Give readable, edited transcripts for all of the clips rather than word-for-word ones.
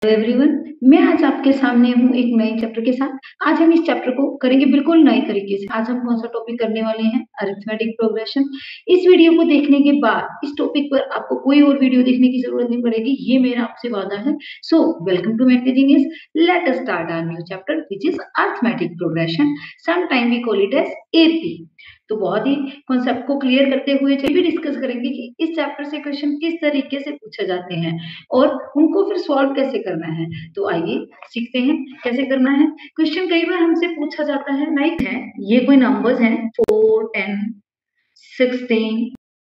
Everyone, मैं आज आपके सामने हूँ एक नए चैप्टर के साथ। आज हम इस चैप्टर को करेंगे बिल्कुल नए तरीके से। आज हम कौन सा टॉपिक करने वाले हैं? Arithmetic progression. इस वीडियो को देखने के बाद इस टॉपिक पर आपको कोई और वीडियो देखने की जरूरत नहीं पड़ेगी, ये मेरा आपसे वादा है। So welcome to mental genius. Let us start our new chapter which is arithmetic progression. Some time we call it as AP. तो बहुत ही कॉन्सेप्ट को क्लियर करते हुए चलिए डिस्कस करेंगे कि इस चैप्टर से क्वेश्चन किस तरीके से पूछे जाते हैं और उनको फिर सॉल्व कैसे करना है। तो आइए सीखते हैं कैसे करना है। क्वेश्चन कई बार हमसे पूछा जाता है लाइक है, ये कोई नंबर्स हैं 4, 10, 16,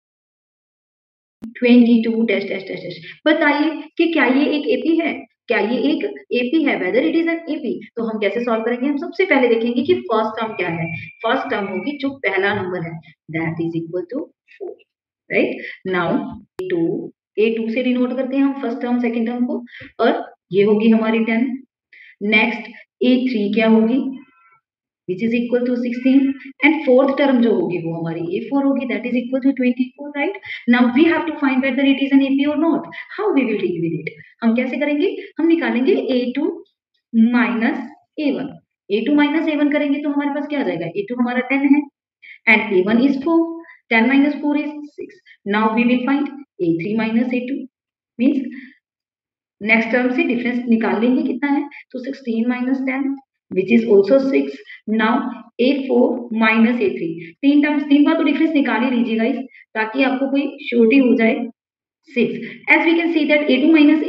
22 डैश डैश डैश डैश। बताइए कि क्या ये एक एपी है? क्या ये एक एपी है? Whether it is an AP. तो हम कैसे सॉल्व करेंगे? हम सबसे पहले देखेंगे कि फर्स्ट टर्म क्या है। फर्स्ट टर्म होगी जो पहला नंबर है, that is equal to 4, right. Now A2 से डिनोट करते हैं हम फर्स्ट टर्म सेकंड टर्म को, और ये होगी हमारी 10। नेक्स्ट A3 क्या होगी, which is equal to 16, and fourth term जो होगी वो हमारी A4 होगी, that is equal to 24, right? Now we have to find whether it is an AP or not. How we will deal with it? हम कैसे करेंगे? हम निकालेंगे A2 minus A1। A2 minus A1 करेंगे तो हमारे पास क्या आ जाएगा? A2 हमारा 10 है and A1 is 4. 10 minus 4 is 6. Now we will find A3 minus A2 means next term से डिफरेंस निकाल लेंगे कितना है, तो 16 minus 10 which is also 6. Now A4 minus A3, तीन बार तो डिफरेंस निकाल ही लीजिए गाइस, ताकि आपको कोई श्योरिटी हो जाए। 6. As we can see that A2 minus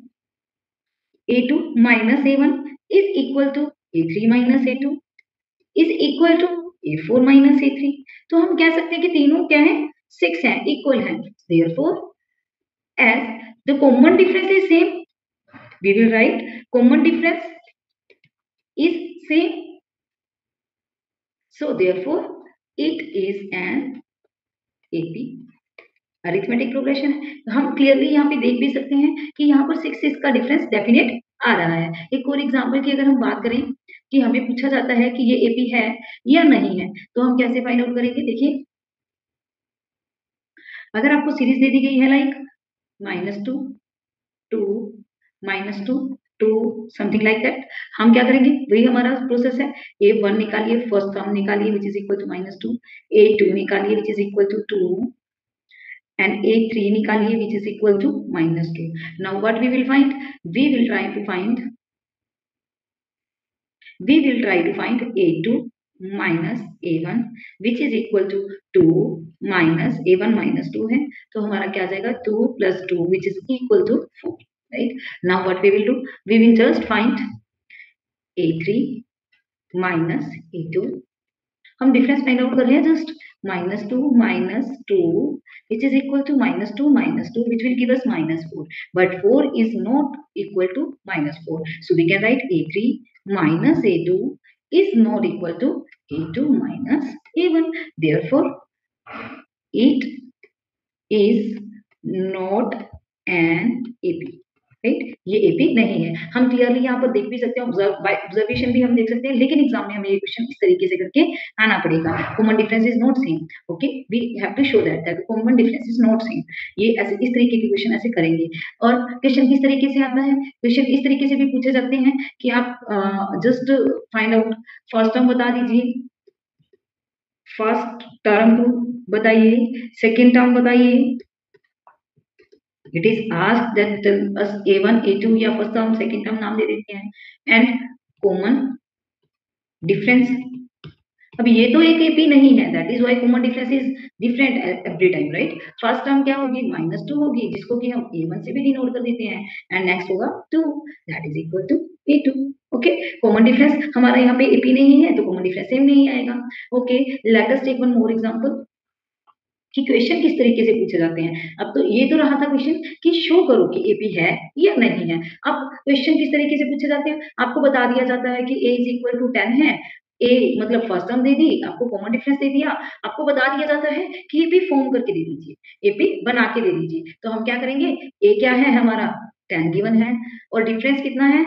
A1 is equal to A3 minus A2 is equal to A4 minus A3। तो हम कह सकते हैं कि तीनों क्या है, 6 है, इक्वल है। Therefore as the common difference is same, we will write common difference is same, so therefore it is an AP। Arithmetic progression है, हम क्लियरली यहाँ पे देख भी सकते हैं कि यहाँ पर 6 का डिफरेंस डेफिनेट आ रहा है। एक और एग्जांपल की अगर हम बात करें कि हमें पूछा जाता है कि ये AP है या नहीं है, तो हम कैसे फाइंड आउट करेंगे? देखिए, अगर आपको सीरीज दे दी गई है लाइक -2, 2, -2, 2 समथिंग लाइक दैट, हम क्या करेंगे? वही हमारा प्रोसेस है। A1 निकालिए, फर्स्ट टर्म निकालिए which is equal to -2, A2 निकालिए which is equal to 2, and A3 निकालिए which is equal to -2। Now what we will find? We will try to find A2 minus A1 which is equal to 2 minus A1 minus 2 है, तो हमारा क्या आ जाएगा? 2 plus 2 which is equal to 4, right? Now what we will do? We will just find A3 minus A2। हम difference find out कर रहे हैं just, -2 minus 2 which is equal to -2 minus 2 which will give us -4, but 4 is not equal to -4, so we can write A3 minus A2 is not equal to A2 minus A1, therefore it is not an AP, right? ये AP नहीं है। हम clearly यहाँ पर देख भी सकते हैं, ऑब्जर्वेशन भी हम देख सकते हैं, लेकिन एग्जाम में हमें ये क्वेश्चन इस तरीके से करके आना पड़ेगा। Common difference is not same, okay, we have to show that common difference is not same. ये ऐसे इस तरीके के क्वेश्चन ऐसे करेंगे। और क्वेश्चन किस तरीके से आता है? क्वेश्चन इस तरीके से भी पूछे जाते हैं कि आप just find out first term बता दीजिए, फर्स्ट टर्म को बताइए, सेकेंड टर्म बताइए। It is asked that tell us A1, A2 या फर्स्ट टर्म सेकंड टर्म नाम दे देते हैं, एंड कॉमन डिफरेंस। अब ये तो एक एपी नहीं है, that is why common difference is different every time, right? First term क्या होगी? -2 होगी, जिसको कि हम A1 से भी डिनोट कर देते हैं, एंड नेक्स्ट होगा 2, that is equal to A2। Okay, common difference हमारा यहाँ पे एपी नहीं है, तो कॉमन डिफरेंस सेम नहीं आएगा। Okay, let us take one more example कि क्वेश्चन किस तरीके से पूछे जाते हैं। अब तो ये तो रहा था क्वेश्चन कि शो करो कि एपी है या नहीं है। अब क्वेश्चन किस तरीके से पूछे जाते हैं? आपको बता दिया जाता है कि A इज इक्वल टू 10 है, ए मतलब फर्स्ट टर्म दे दी, आपको कॉमन डिफरेंस दे दिया, आपको बता दिया जाता है कि एपी फॉर्म करके दे दीजिए, एपी बना के दे दीजिए। तो हम क्या करेंगे? ए क्या है हमारा? 10 गिवन है, और डिफरेंस कितना है?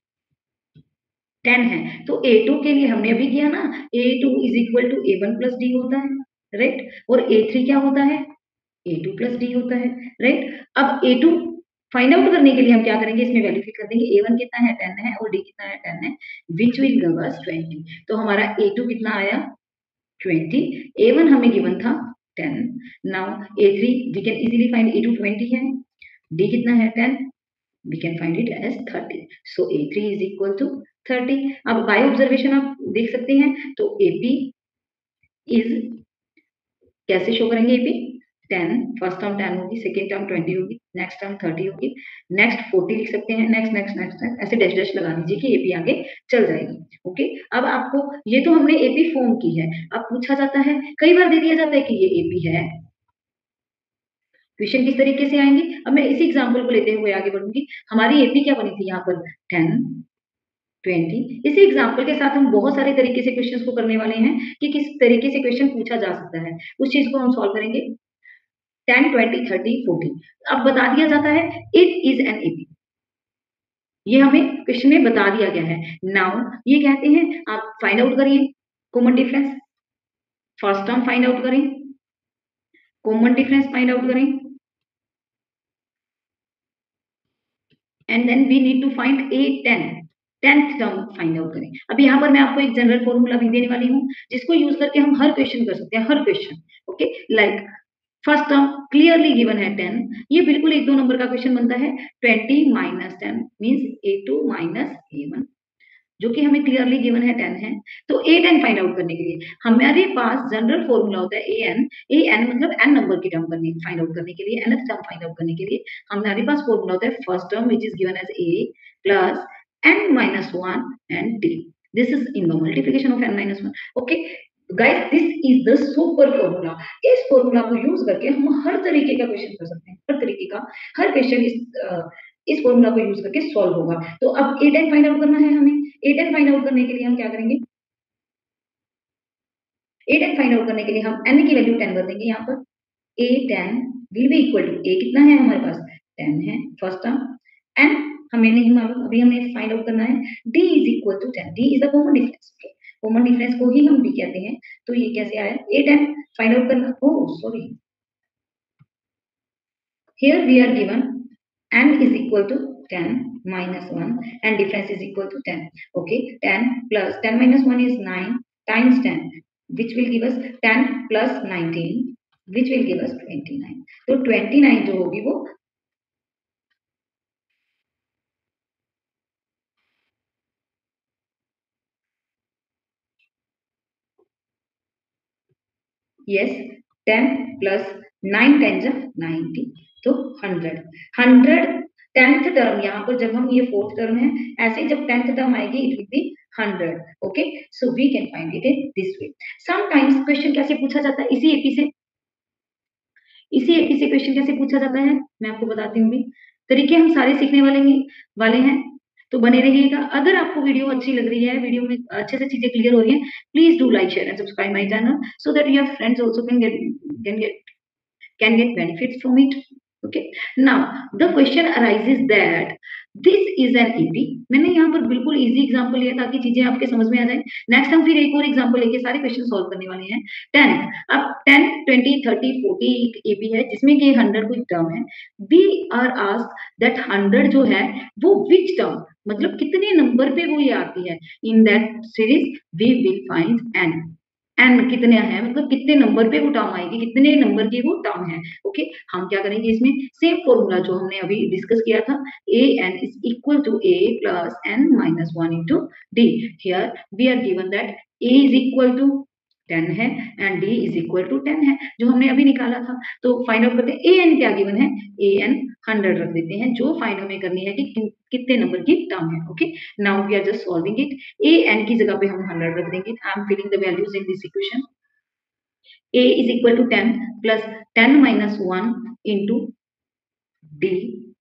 10 है। तो A2 के लिए हमने अभी किया ना, A2 is equal to A1 plus d होता है, राइट? और A3 क्या होता है? A2 प्लस डी होता है, राइट? अब A2 फाइंड आउट करने के लिए हम क्या करेंगे, इसमें वैल्यू फिट कर देंगे। A1 कितना है 10 है और D कितना है 10 है, विच विल गिव अस 20। तो हमारा A2 कितना आया 20, A1 हमें गिवन था 10। Now A3 we can easily find, A2 20 है, D कितना है 10, we can find it as 30। so A3 is equal to 30। अब बाय ऑब्जर्वेशन आप देख सकते हैं, तो AP is कैसे शो करेंगे, AP 10, फर्स्ट टर्म 10 होगी, सेकेंड टर्म 20 होगी, नेक्स्ट टर्म 30 होगी, नेक्स्ट 40 लिख सकते हैं, नेक्स्ट नेक्स्ट नेक्स्ट ऐसे डैश डैश लगा दीजिए कि AP आगे चल जाएगी। ओके, अब आपको ये तो हमने AP फॉर्म की है। अब पूछा जाता है, कई बार दे दिया जाता है कि ये AP है। क्वेश्चन किस तरीके से आएंगे, अब मैं इसी एग्जांपल को लेते हुए आगे बढ़ूंगी। हमारी AP क्या बनी थी यहाँ पर 10 20। इसी एग्जाम्पल के साथ हम बहुत सारे तरीके से क्वेश्चंस को करने वाले हैं कि किस तरीके से क्वेश्चन पूछा जा सकता है, उस चीज को हम सॉल्व करेंगे। 10 20 30 40 अब बता दिया जाता है इट इज एन एपी, ये हमें क्वेश्चन में बता दिया गया है। नाउ ये कहते हैं आप फाइंड आउट करिए common difference, first term find out करें, कॉमन डिफरेंस फाइंड आउट करें, and then we need to find a 10th term find out करें। अब यहाँ पर मैं आपको एक जनरल फॉर्मूला भी देने वाली हूँ जिसको यूज करके हम हर क्वेश्चन कर सकते हैं, हर question. Okay, like first term clearly given है 10, ये बिल्कुल एक दो नंबर का क्वेश्चन बनता है। 20 minus 10 means A2 minus A1, जो कि हमें क्लियरली गिवन है 10 है। तो A10 फाइंड आउट करने के लिए हमारे पास जनरल फॉर्मूला होता है AN मतलब n नंबर की टर्म करने फाइंड आउट करने के लिए, nth टर्म फाइंड आउट करने के लिए हमारे पास फॉर्मूला होता है first term which is given as A plus n minus 1 and D। this is in the multiplication of n minus 1। okay guys, this is the super formula। इस formula को use करके हम हर तरीके का क्वेश्चन कर सकते हैं, हर तरीके का हर क्वेश्चन इस फॉर्मूला को यूज करके सॉल्व होगा। तो अब A10 फाइंड आउट करना है हमें। A10 फाइंड आउट करने के लिए हम क्या करेंगे, A10 फाइंड आउट करने के लिए हम n की वैल्यू 10 कर देंगे। यहाँ पर A10 will be equal to, A कितना है हमारे पास 10 है फर्स्ट टर्म, n हमें नहीं मालूम, अभी हमें फाइंड आउट करना है। D is equal to 10, D is the common difference. Okay, common difference को ही हम D कहते हैं। तो ये कैसे आया, A10 फाइंड आउट करना, oh sorry, here we are given n is equal to 10 minus 1 and difference is equal to 10। okay, 10 plus 10 minus 1 is 9 times 10 which will give us 10 plus 19 which will give us 29। तो 29 जो होगी वो yes 10 plus 9 10 जा 90, तो 100 100 10th term. यहाँ पर जब हम ये फोर्थ टर्म है, ऐसे जब 10th टर्म आएगी it will be 100। Okay, so we can find it in this way. Sometimes question कैसे पूछा जाता है, इसी एपी से, इसी एपी से क्वेश्चन कैसे पूछा जाता है मैं आपको बताती हूँ। भी तरीके हम सारे सीखने वाले हैं, तो बने रहिएगा। अगर आपको वीडियो अच्छी लग रही है, वीडियो में अच्छे से चीजें क्लियर हो रही हैं, please do like share and subscribe my channel so that your friends also can get benefits from it। okay, now the question arises that this is an EP। मैंने यहाँ पर बिल्कुल इजी एग्जांपल लिया ताकि चीजें आपके समझ में आ जाए। नेक्स्ट हम फिर एक और एग्जांपल लेके सारे क्वेश्चन सॉल्व करने वाले हैं। 10 अब 10 20 30 40 एक EP है जिसमें कि 100 कोई टर्म है। वी आर आस्क्ड दैट 100 जो है वो विच टर्म, मतलब कितने नंबर पे वो ये आती है। In that series we will find n, n कितने हैं मतलब कितने नंबर पे वो टर्म आएगी, कितने नंबर की वो टर्म है। ओके, हम क्या करेंगे इसमें सेम फॉर्मूला जो हमने अभी डिस्कस किया था, a n is equal to a plus n minus 1 into d. Here we are given that a is equal to 10 है and d is equal to 10 है जो हमने अभी निकाला था। तो फाइंड आउट करते हैं ए एन क्या गिवन है, ए एन 100 रख देते हैं, जो फाइंड हमें करनी है कि कितने नंबर की टर्म है। Okay, now we are just solving it. A n की जगह पे हम 100 रख देंगे। I am filling the values in this equation. a is equal to 10 plus 10 minus 1 into d।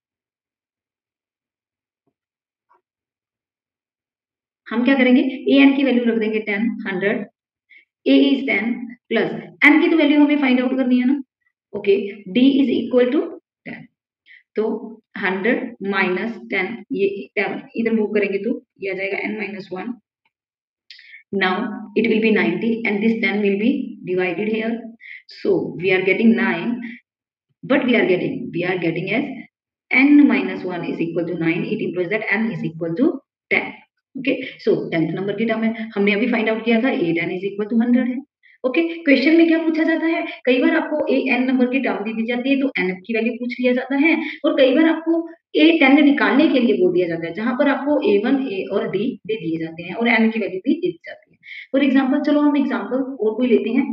हम क्या करेंगे, ए एन की वैल्यू रख देंगे 10 100, a is 10 प्लस n की तो वैल्यू हमें फाइंड आउट करनी है ना। Okay, d is equal to 10, तो 100 माइनस 10, ये 10 इधर मूव करेंगे तो ये आ जाएगा n minus 1। now it will be 90 and this 10 will be divided here, so we are getting 9 but we are getting as n minus 1 is equal to 9, it implies that n is equal to 10. Okay, so 10th number की term है, हमने अभी find out किया था 8n is equal to 100 है। Okay, question में क्या पूछा जाता है, कई बार आपको a n नंबर की टर्म दी जाती है तो n की वैल्यू पूछ लिया जाता है, और कई बार आपको a 10 निकालने के लिए बोल दिया जाता है, जहां पर आपको a1 a और d दे दिए जाते हैं और n की वैल्यू भी दे दी जाती है। फॉर एग्जाम्पल, चलो हम एग्जाम्पल और कोई लेते हैं।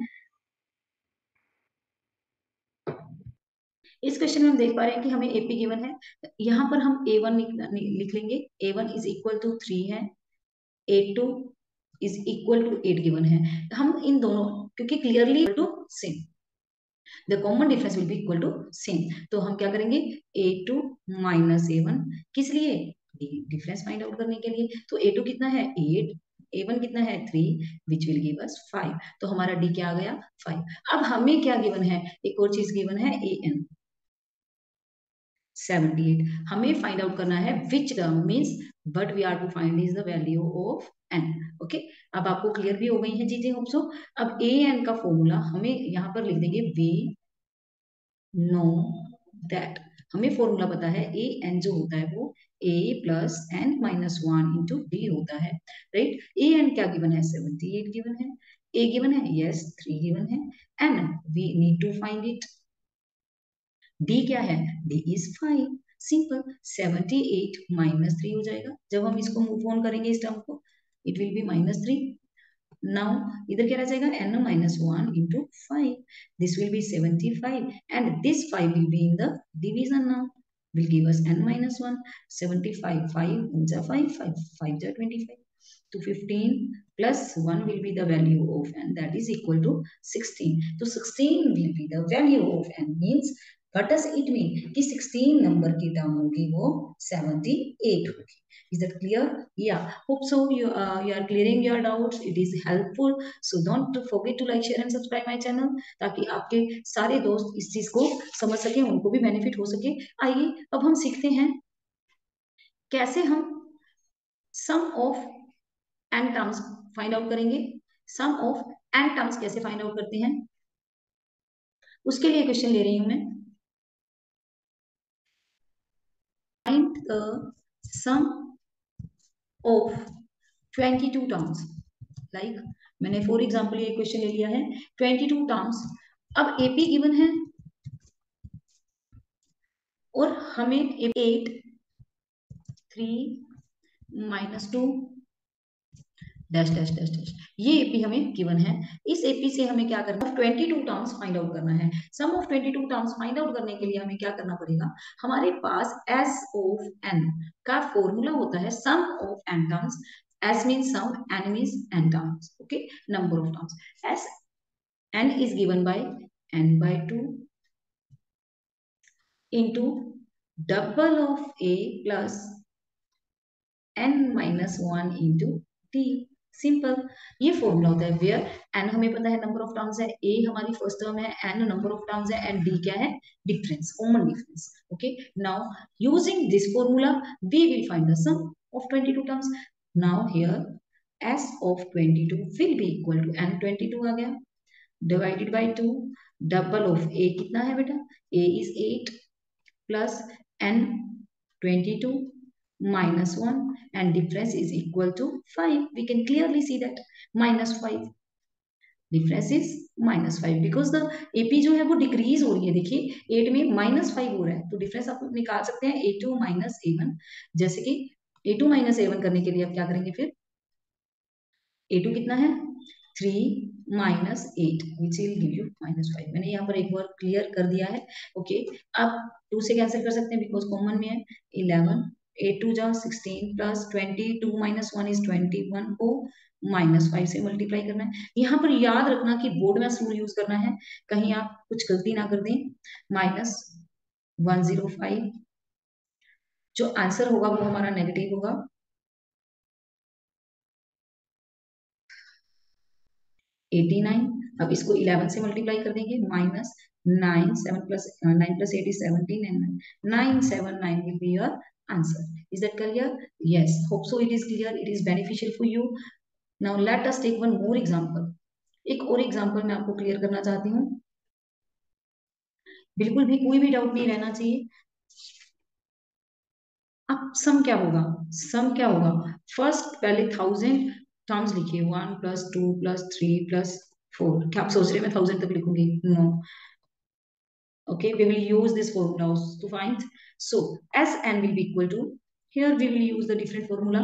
इस क्वेश्चन में हम देख पा रहे हैं कि हमें एपी गिवन है, यहाँ पर हम a1 लिख लेंगे, a1 इज इक्वल टू 3 है, a2 is equal to 8 given है। हम इन दोनों, क्योंकि clearly to same, the common difference will be equal to same, तो हम क्या करेंगे, a2 माइनस a1, किस लिए, डिफरेंस फाइंड आउट करने के लिए। तो a2 कितना है 8, a1 कितना है 3, विच विल गिव अस 5, तो हमारा d क्या आ गया 5। अब हमें क्या गिवन है, एक और चीज गिवन है an 78, हमें फाइंड आउट करना है which term, means but we are to find is the value of n। Okay, अब आपको क्लियर भी हो गई है चीजें होप सो। अब ए एन का फॉर्मूला हमें यहाँ पर लिख देंगे, वी नो दैट, हमें फॉर्मूला पता है ए एन जो होता है वो a plus n minus 1 into d होता है, राइट। ए एन क्या गिवन है 78 गिवन है, a गिवन है यस 3 गिवन है, n we need to find it, d क्या है, डी इज 5, सिंपल। 78 माइनस 3 हो जाएगा, जब हम इसको मूव ऑन करेंगे इस टर्म को, it will be minus 3। Now इधर क्या रह जाएगा, n minus 1 into 5, this will be 75 and this 5 will be in the division now, will give us n minus 1, 75, 5 1 5, 5 5 25, तो 15 plus 1 will be the value of n, that is equal to 16, तो 16 will be the value of n, means what does it mean कि 16 number की term होगी वो 78 होगी। Is that clear? Yeah. Hope so. You are clearing your doubts. It is helpful. So don't forget to like, share and subscribe my channel ताकि आपके सारे दोस्त इस चीज को समझ सके, उनको भी बेनिफिट हो सके। आइए अब हम सीखते हैं कैसे हम sum of n terms find out करेंगे। सम ऑफ एन टर्म्स कैसे फाइंड आउट करते हैं, उसके लिए क्वेश्चन ले रही हूं मैं। Find the sum of 22 terms, like मैंने फॉर एग्जाम्पल ये क्वेश्चन ले लिया है 22 टर्म्स। अब एपी गिवन है और हमें 8 3 minus 2 dash dash dash dash, ये एपी हमें गिवन है। इस एपी से हमें क्या करना है, 22 टर्म्स फाइंड आउट करना है। Sum of 22 terms find out करने के लिए हमें क्या करना पड़ेगा, हमारे पास एस ऑफ एन का फॉर्मूला होता है sum of n terms. S means sum, N means n terms. Okay, number of terms. S n is given by n by 2 into double of a plus n minus 1 into t, simple. ये formula होता है where n हमें पता है number of terms है, a हमारी first term है, n number of terms है एंड d क्या है, difference, common difference. Okay, now using this formula we will find the sum of 22 terms. Now here s of 22 will be equal to n 22 आ गया, divided by 2, double of a कितना है बेटा, a is 8 plus n 22 minus 1 and difference is equal to 5, we can clearly see that minus 5, difference is minus 5 because the AP जो है वो decrease हो रही है, देखिए 8 में माइनस 5 हो रहा है, तो डिफरेंस आप निकाल सकते हैं a2 माइनस a1, जैसे कि a2 माइनस a1 करने के लिए आप क्या करेंगे, फिर a2 कितना है 3 minus 8 which will give you minus 5, मैंने यहाँ पर एक बार क्लियर कर दिया है। ओके, आप 2 से कैंसिल कर सकते हैं बिकॉज कॉमन में है 11, a2 जा 16 प्लस 22 माइनस 1 इज 21 को माइनस 5 से मल्टीप्लाई करना है। यहाँ पर याद रखना कि बोर्ड में रूल यूज करना है, कहीं आप कुछ गलती ना कर दें। माइनस 105, जो आंसर होगा वो हमारा नेगेटिव होगा। 89, अब इसको 11 से मल्टीप्लाई कर देंगे, minus 9 7 plus 9 plus 8 is 17 and 979 will be your answer. Is that clear? Yes, hope so it is clear, it is beneficial for you. Now let us take one more example, एक और example मैं आपको clear करना चाहती हूँ, बिल्कुल भी कोई भी डाउट नहीं रहना चाहिए। अब सम क्या होगा, सम क्या होगा, फर्स्ट पहले 1000 टर्म्स लिखिए, 1 + 2 + 3 + 4। क्या आप सोच रहे हैं मैं 1000 तक लिखूंगी? No. Okay, we will use this formulas to find. So Sn will be equal to, here we will use the different formula,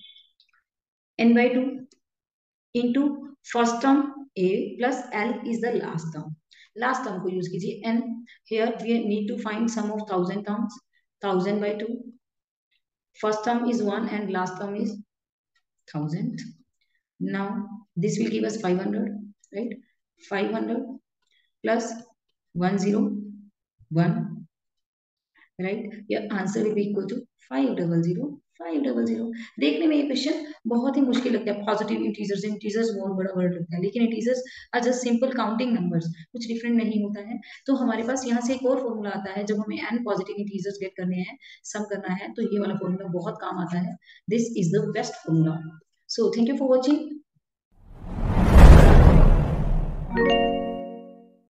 n/2 into first term a plus l is the last term. Last term को use कीजिए n. Here we need to find sum of 1000 terms. 1000/2. First term is 1 and last term is 1000. Now this will give us 500, right? 500 plus 101, right, your answer will be equal to 500 500। देखने में ये question बहुत ही मुश्किल लगता है, positive integers, integers बहुत बड़ा word लगता है, लेकिन integers are just simple counting numbers, कुछ डिफरेंट नहीं होता है। तो हमारे पास यहाँ से एक और फॉर्मूला आता है, जब हमें एन पॉजिटिव इंटीजर्स गेट करने हैं, सम करना है, तो ये वाला फॉर्मूला बहुत काम आता है। This is the best formula. So thank you for watching.